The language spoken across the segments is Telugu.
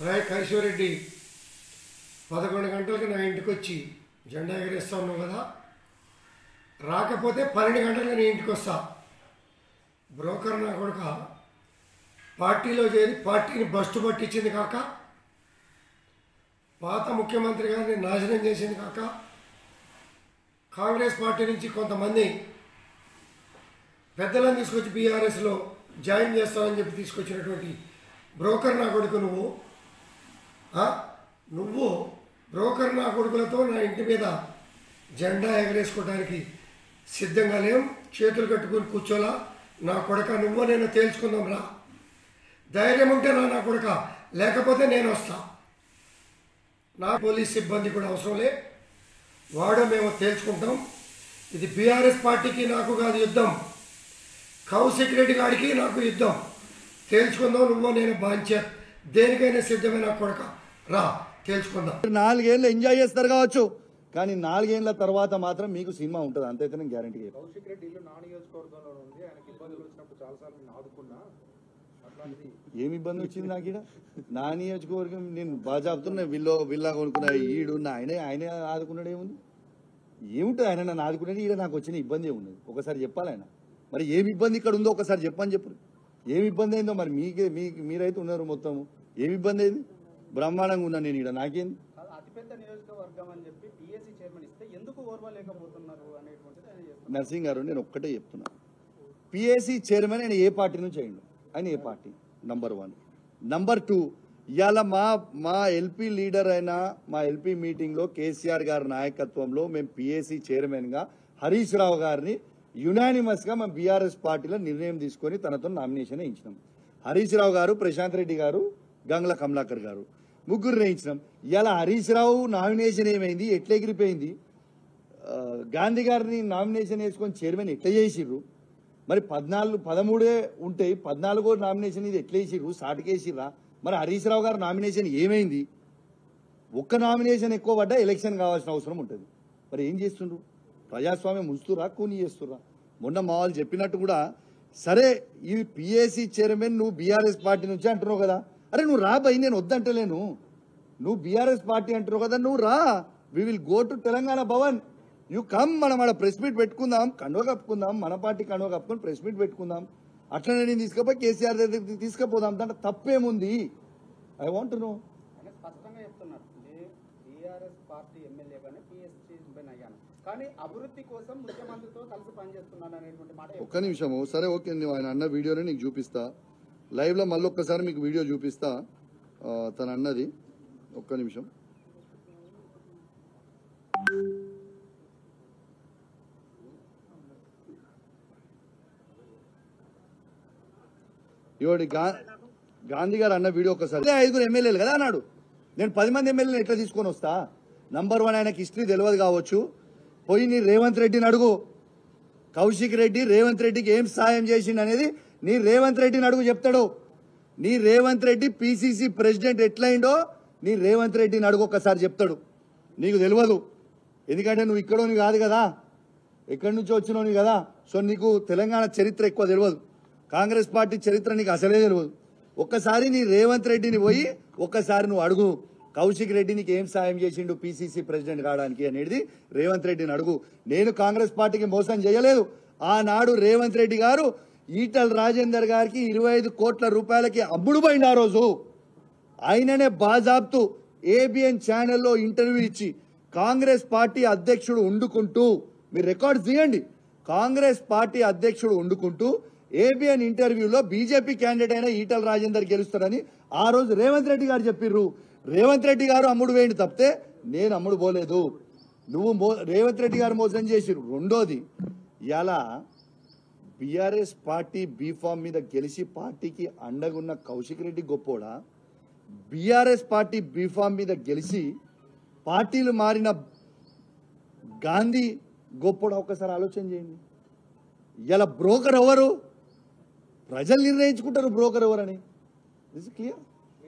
రాయ్ కైశ్వరెడ్డి 11 గంటలకు నా ఇంటికి వచ్చి జెండా ఎగరేస్తా ఉన్నావు కదా, రాకపోతే 12 గంటలకు నీ ఇంటికి వస్తా. బ్రోకర్ నా కొడుక పార్టీలో చేరి పార్టీని బస్టు పట్టించింది కాక, పాత ముఖ్యమంత్రి గారిని నాశనం చేసింది కాక, కాంగ్రెస్ పార్టీ నుంచి కొంతమంది పెద్దలను తీసుకొచ్చి బీఆర్ఎస్లో జాయిన్ చేస్తామని చెప్పి తీసుకొచ్చినటువంటి బ్రోకర్ నా కొడుకు నువ్వు బ్రోకర్ నా కొడుకులతో నా ఇంటి మీద జెండా ఎగరేసుకోవడానికి సిద్ధంగా లేం. చేతులు కట్టుకుని కూర్చోలా. నా కొడుక నువ్వు నేను తేల్చుకుందాం రా. ధైర్యం ఉంటే నా కొడుక, లేకపోతే నేను వస్తా. నా పోలీస్ సిబ్బంది కూడా అవసరం లే, వాడో మేము తేల్చుకుంటాం. ఇది బీఆర్ఎస్ పార్టీకి నాకు కాదు యుద్ధం, కౌశిక్ రెడ్డి గారికి నాకు యుద్ధం. తేల్చుకుందాం. నువ్వు నేను బాంచే దేనికైనా సిద్ధమైన కొడుక రా, తేల్చుకుందాం. 4 ఏళ్ళు ఎంజాయ్ చేస్తారు కావచ్చు, కానీ 4 ఏళ్ల తర్వాత మాత్రం మీకు సినిమా ఉంటుంది. అంతైతే నేను గ్యారంటీ. కౌశిక్ రెడ్డి ఇల్లు నా నియోజకవర్గంలో ఉంది. ఆయనకి ఇబ్బందులు వచ్చినప్పుడు చాలాసార్లు నేను ఆదుకున్నా. ఏమి ఇబ్బంది వచ్చింది నాకు ఇక్కడ? నా నియోజకవర్గం నేను బాగా చెప్తున్నా. విల్లా కొనుక్కున్నా ఈడు ఆయన ఆదుకున్నాడు. ఏముంది? ఏముంటుంది ఆయన నన్ను ఆదుకునేది? ఈడ నాకు వచ్చిన ఇబ్బంది ఏమున్నది ఒకసారి చెప్పాలి ఆయన. మరి ఏమి ఇబ్బంది ఇక్కడ ఉందో ఒకసారి చెప్పని చెప్పు. ఏమి ఇబ్బంది అయిందో మరి మీరైతే ఉన్నారు మొత్తము. ఏమి ఇబ్బంది అయింది? బ్రహ్మాండంగా ఉన్నా నేను ఇక్కడ. నాకేంది? అతిపెద్ద నియోజకవర్గం అని చెప్పి పిఎస్సి చైర్మన్ ఇస్తే ఎందుకు ఓర్వలేకపోతున్నారు అనేటువంటిది నర్సింగ్ గారు నేను ఒక్కటే చెప్తున్నా. పిఎస్సి చైర్మన్ ఆయన ఏ పార్టీ నుంచి అయ్యిండు? ఆయన ఏ పార్టీ? నంబర్ 1. నంబర్ 2, ఇవాళ మా ఎల్పీ లీడర్ అయిన మా ఎల్పీ మీటింగ్లో కేసీఆర్ గారి నాయకత్వంలో మేము పిఎస్సి చైర్మన్గా హరీష్ రావు గారిని యునానిమస్గా మా బీఆర్ఎస్ పార్టీలో నిర్ణయం తీసుకొని తనతో నామినేషన్ వేయించినాం. హరీష్ రావు గారు, ప్రశాంత్ రెడ్డి గారు, గంగ్ల కమలాకర్ గారు ముగ్గురు వేయించినాం. ఇలా హరీష్ రావు నామినేషన్ ఏమైంది? ఎట్లా ఎగిరిపోయింది? గాంధీ గారిని నామినేషన్ వేసుకొని చైర్మన్ ఎట్లా చేసిర్రు? మరి 13 ఉంటాయి, 14వ నామినేషన్ ఇది ఎట్లా వేసిర్రు? సాటికేసిర్రా? మరి హరీష్ రావు గారు నామినేషన్ ఏమైంది? ఒక్క నామినేషన్ ఎక్కువ పడ్డా ఎలక్షన్ కావాల్సిన అవసరం ఉంటుంది. మరి ఏం చేస్తుండ్రు? ప్రజాస్వామ్యం ఉంచుతురా, కూని చేస్తురా? మొన్న మా వాళ్ళు చెప్పినట్టు కూడా, సరే ఈ పిఎస్సి చైర్మన్ నువ్వు బీఆర్ఎస్ పార్టీ నుంచి అంటున్నావు కదా, అరే నువ్వు రా భయ్, నేను వద్దంటలేను. నువ్వు బీఆర్ఎస్ పార్టీ అంటున్నావు కదా, నువ్వు రా. We will go to Telangana Bhavan. You come. మనం ఆడ ప్రెస్ మీట్ పెట్టుకుందాం, కండువ కప్పుకుందాం, మన పార్టీ కండువ కప్పుకొని ప్రెస్ మీట్ పెట్టుకుందాం. అట్లనే నేను తీసుకుపోయి కేసీఆర్ దగ్గరికి తీసుకుపోదాం. దాంట్లో తప్పేముంది? I want no. స్పష్టంగా చెప్తున్నారు, బీఆర్ఎస్ పార్టీ ఎమ్మెల్యేగానే పిఎస్సి చైర్మన్ అయ్యాను, కానీ అభివృద్ధి కోసం ముఖ్యమంత్రితో కలిసి పనిచేస్తున్నాను అనేటువంటి మాట. ఒక్క నిమిషము. సరే ఓకే, నువ్వు ఆయన అన్న వీడియోని నీకు చూపిస్తా లైవ్లో. మళ్ళీ ఒక్కసారి మీకు వీడియో చూపిస్తా తను అన్నది. ఒక్క నిమిషం. ఇవాడి గాంధీ గారు అన్న వీడియో ఒకసారి. 5 ఎమ్మెల్యేలు కదా అన్నాడు. నేను 10 మంది ఎమ్మెల్యేలు ఎట్లా తీసుకొని వస్తా? నంబర్ 1 ఆయనకి హిస్టరీ తెలియదు కావచ్చు. పోయి నీ రేవంత్ రెడ్డిని అడుగు. కౌశిక్ రెడ్డి రేవంత్ రెడ్డికి ఏం సాయం చేసిండు అనేది నీ రేవంత్ రెడ్డిని అడుగు, చెప్తాడు. నీ రేవంత్ రెడ్డి పిసిసి ప్రెసిడెంట్ ఎట్లయిండో నీ రేవంత్ రెడ్డిని అడుగు, ఒక్కసారి చెప్తాడు. నీకు తెలియదు, ఎందుకంటే నువ్వు ఇక్కడోని కాదు కదా, ఎక్కడి నుంచో వచ్చినోని కదా. సో నీకు తెలంగాణ చరిత్ర ఎక్కువ తెలియదు, కాంగ్రెస్ పార్టీ చరిత్ర నీకు అసలే తెలియదు. ఒక్కసారి నీ రేవంత్ రెడ్డిని పోయి ఒక్కసారి నువ్వు అడుగు, కౌశిక్ రెడ్డి నీకు ఏం సాయం చేసిండు పిసిసి ప్రెసిడెంట్ కావడానికి అనేది రేవంత్ రెడ్డిని అడుగు. నేను కాంగ్రెస్ పార్టీకి మోసం చేయలేదు. ఆనాడు రేవంత్ రెడ్డి గారు ఈటల రాజేందర్ గారికి 25 కోట్ల రూపాయలకి అమ్ముడుపోయింది. ఆ రోజు ఆయననే బాజాబ్తు ఏబిఎన్ ఛానల్లో ఇంటర్వ్యూ ఇచ్చి కాంగ్రెస్ పార్టీ అధ్యక్షుడు వండుకుంటూ, మీరు రికార్డ్స్ తీయండి, కాంగ్రెస్ పార్టీ అధ్యక్షుడు వండుకుంటూ ఏబిఎన్ ఇంటర్వ్యూలో బీజేపీ క్యాండిడేట్ అయిన ఈటల రాజేందర్ గెలుస్తారని ఆ రోజు రేవంత్ రెడ్డి గారు చెప్పిర్రు. రేవంత్ రెడ్డి గారు అమ్ముడు వేయండి తప్పితే నేను అమ్ముడు పోలేదు. నువ్వు రేవంత్ రెడ్డి గారు మోసం చేసిర్రు. రెండోది, ఇలా బీఆర్ఎస్ పార్టీ బీఫామ్ మీద గెలిచి పార్టీకి అండగున్న కౌశిక్ రెడ్డి గొప్పోడా? బీఆర్ఎస్ పార్టీ బీఫామ్ మీద గెలిచి పార్టీలు మారిన గాంధీ గొప్పోడా? ఒక్కసారి ఆలోచన చేయండి. ఇలా బ్రోకర్ ఎవరు? ప్రజలు నిర్ణయించుకుంటారు బ్రోకర్ ఎవరని. This is clear.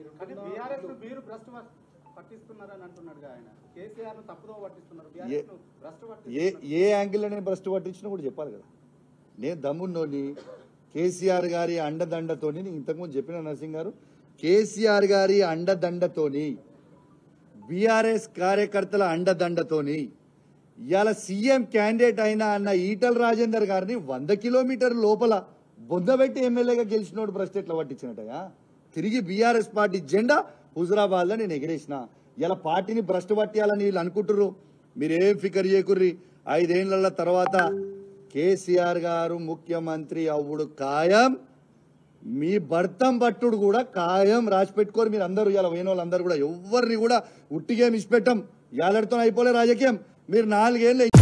ఏ యాంగిల్లో నేను భ్రష్టు పట్టించినా కూడా చెప్పాలి కదా. నేను దమ్మున్నోని కేసీఆర్ గారి అండదండతోని ఇంతకుముందు చెప్పిన నరసింగ్ గారు కేసీఆర్ గారి అండదండతోని బీఆర్ఎస్ కార్యకర్తల అండదండతోని ఇవాళ సీఎం క్యాండిడేట్ అయినా అన్న ఈటల రాజేందర్ గారిని 100 కిలోమీటర్ల లోపల బొందబెట్టి ఎమ్మెల్యేగా గెలిచినోడు భ్రష్ట్ ఎట్లా పట్టించినట్టయా? తిరిగి బీఆర్ఎస్ పార్టీ జెండా హుజురాబాద్ లో నేను ఎగిరేసిన. ఇలా పార్టీని భ్రష్ట్ పట్టియాలని వీళ్ళు అనుకుంటుర్రు. మీరేం ఫికర్ చేయకుర్రి. 5 ఏళ్ల తర్వాత కేసీఆర్ గారు ముఖ్యమంత్రి అవ్వుడు ఖాయం. మీ భర్తం పట్టుడు కూడా ఖాయం. రాసి పెట్టుకోరు మీరు అందరూ. ఇలా పోయిన వాళ్ళందరూ కూడా ఎవరిని కూడా ఉట్టిగేం ఇచ్చిపెట్టం. ఏళ్ళతో అయిపోలే రాజకీయం. మీరు 4 ఏళ్ళు